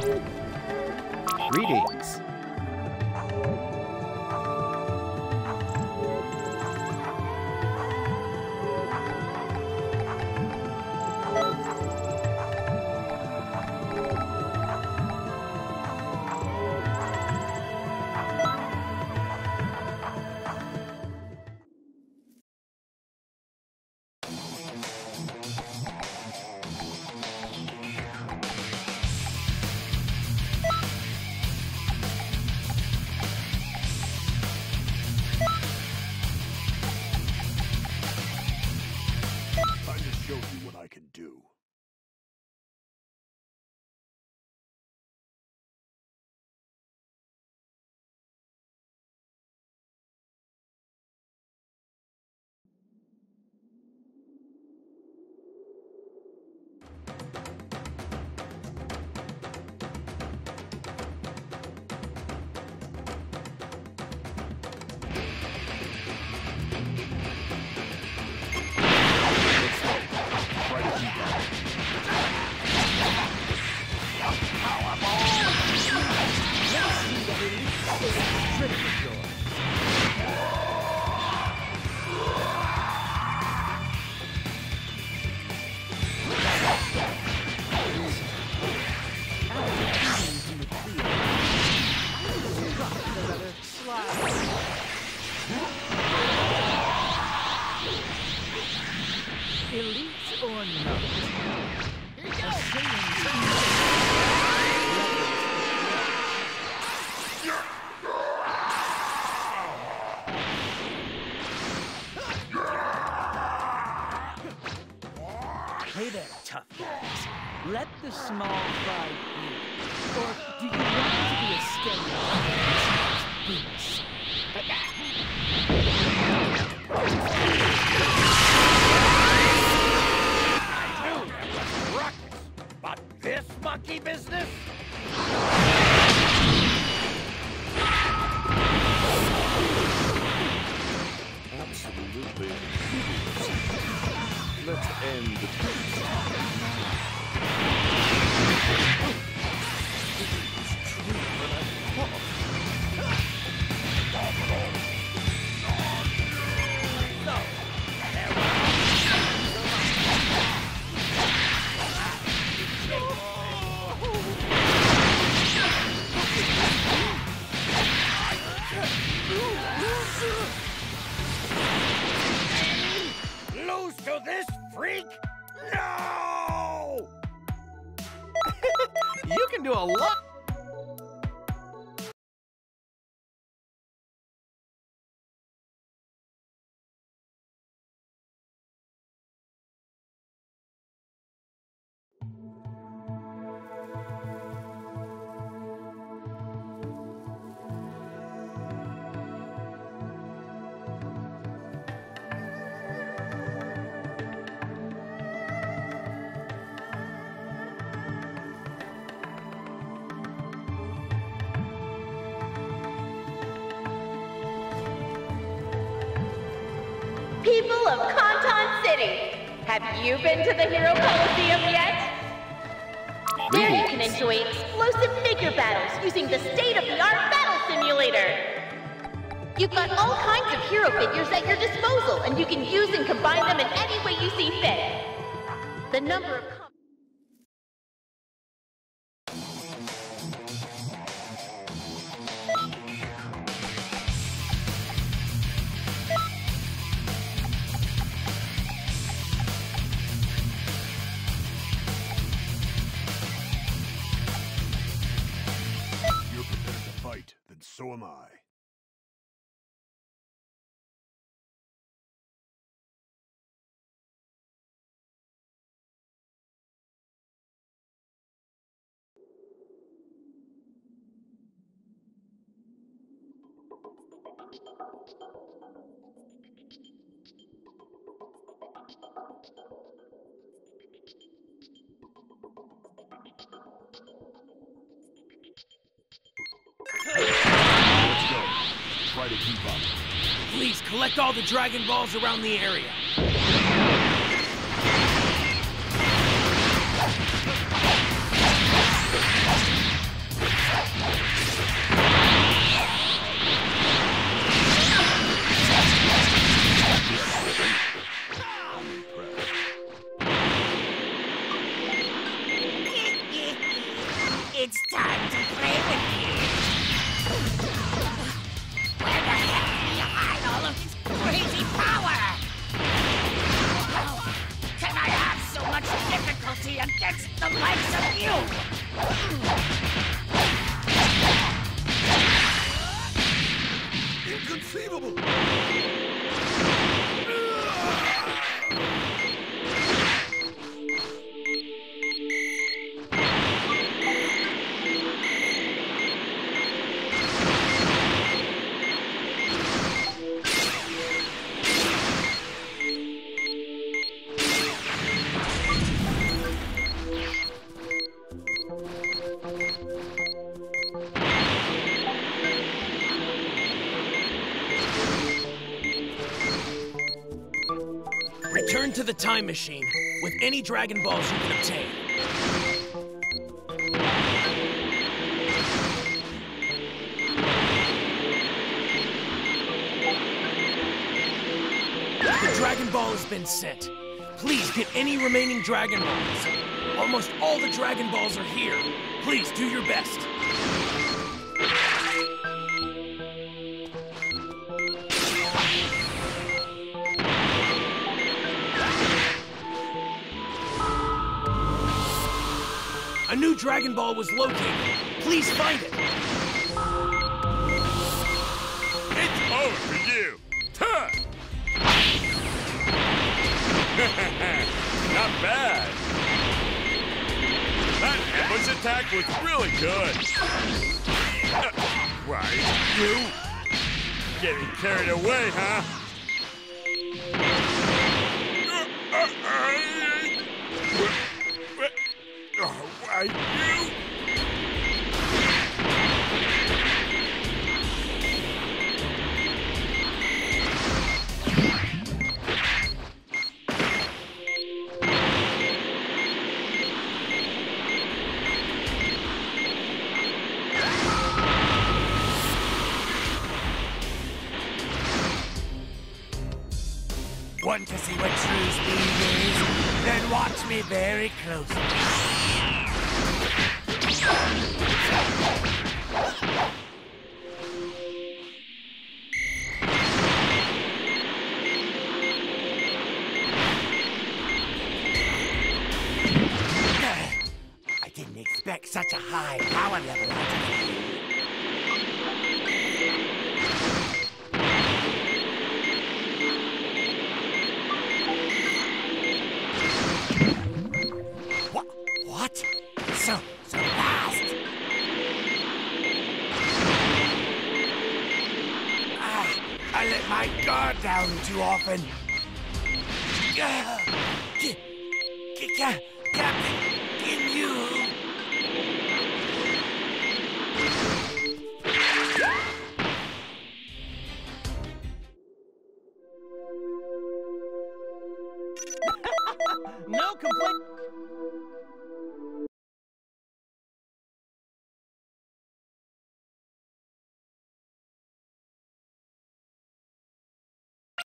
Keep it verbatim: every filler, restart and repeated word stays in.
Greetings. Hey there, tough guys. Let the small fry be. Or do you want to be a stereotype? Boots. I knew there was ruckus, but this monkey business? Absolutely hideous. Let's end the peace. It's true that I thought. So, there Lose to this freak? No! You can do a lot. People of Conton City, have you been to the Hero Coliseum yet? There you can enjoy explosive figure battles using the state-of-the-art battle simulator. You've got all kinds of hero figures at your disposal, and you can use and combine them in any way you see fit. The number of So am I. Try to keep up. Please collect all the Dragon Balls around the area. It's time to play with you. Where the heck do you hide all of this crazy power? How can I have so much difficulty against the likes of you? Inconceivable! Return to the time machine with any Dragon Balls you can obtain. The Dragon Ball has been sent. Please get any remaining Dragon Balls. Almost all the Dragon Balls are here. Please do your best. A new Dragon Ball was located. Please find it. It's over for you. Huh. Not bad. That ambush attack was really good. Uh, right, you? Getting carried away, huh? Uh, uh, uh, Oh, why you? Want to see what true speed is? Then watch me very closely. I didn't expect such a high power level out of you. What? What? So, so fast? Ah, I let my guard down too often. Ah, ca- ca- Captain, can you?